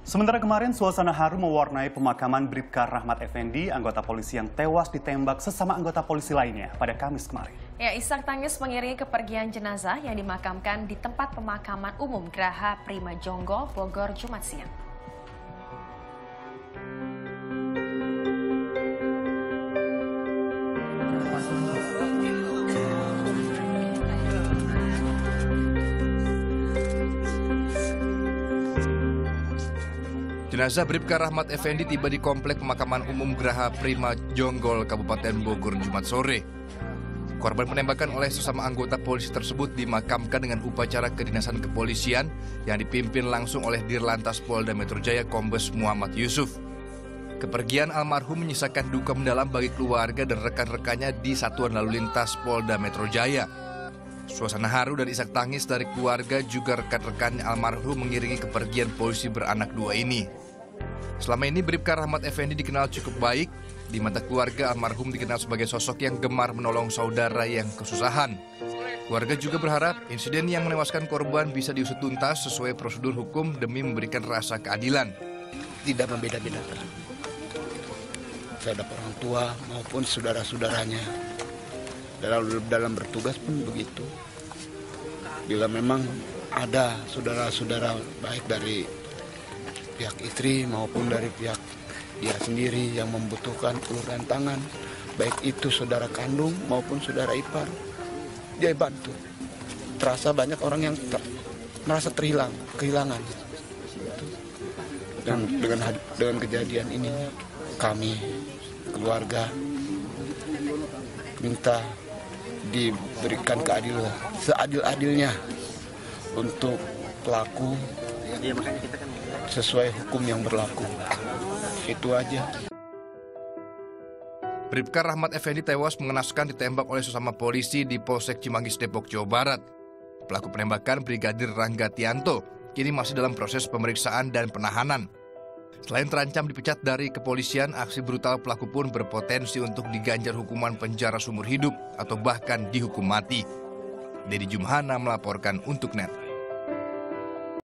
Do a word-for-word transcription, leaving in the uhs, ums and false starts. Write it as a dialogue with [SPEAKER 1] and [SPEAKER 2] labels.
[SPEAKER 1] Sementara kemarin suasana haru mewarnai pemakaman Bribka Rahmat Effendi, anggota polisi yang tewas ditembak sesama anggota polisi lainnya pada Kamis kemarin.
[SPEAKER 2] Ya, isak tangis mengiringi kepergian jenazah yang dimakamkan di tempat pemakaman umum Graha Prima Jonggol, Bogor, Jumat siang.
[SPEAKER 3] Jenazah Bribka Rahmat Effendi tiba di komplek pemakaman umum Graha Prima Jonggol, Kabupaten Bogor, Jumat sore. Korban penembakan oleh sesama anggota polisi tersebut dimakamkan dengan upacara kedinasan kepolisian yang dipimpin langsung oleh Dirlantas Polda Metro Jaya Kombes Muhammad Yusuf. Kepergian almarhum menyisakan duka mendalam bagi keluarga dan rekan-rekannya di Satuan Lalu Lintas Polda Metro Jaya. Suasana haru dan isak tangis dari keluarga juga rekan-rekan almarhum mengiringi kepergian polisi beranak dua ini. Selama ini Bribka Rahmat Effendi dikenal cukup baik. Di mata keluarga, almarhum dikenal sebagai sosok yang gemar menolong saudara yang kesusahan. Keluarga juga berharap insiden yang menewaskan korban bisa diusut tuntas sesuai prosedur hukum demi memberikan rasa keadilan.
[SPEAKER 4] Tidak membeda-bedakan terhadap orang tua maupun saudara-saudaranya. Dalam, dalam bertugas pun begitu. Bila memang ada saudara-saudara baik dari pihak istri maupun dari pihak dia sendiri yang membutuhkan uluran tangan, baik itu saudara kandung maupun saudara ipar, dia bantu. Terasa banyak orang yang ter, merasa terhilang, kehilangan. Dan dengan dengan kejadian ini, kami keluarga minta diberikan keadilan seadil-adilnya untuk pelaku sesuai hukum yang berlaku. Itu aja.
[SPEAKER 3] Bribka Rahmat Effendi tewas mengenaskan ditembak oleh sesama polisi di Polsek Cimanggis, Depok, Jawa Barat. Pelaku penembakan Brigadir Rangga Tianto kini masih dalam proses pemeriksaan dan penahanan. Selain terancam dipecat dari kepolisian, aksi brutal pelaku pun berpotensi untuk diganjar hukuman penjara seumur hidup atau bahkan dihukum mati. Dedi Jumhana melaporkan untuk N E T.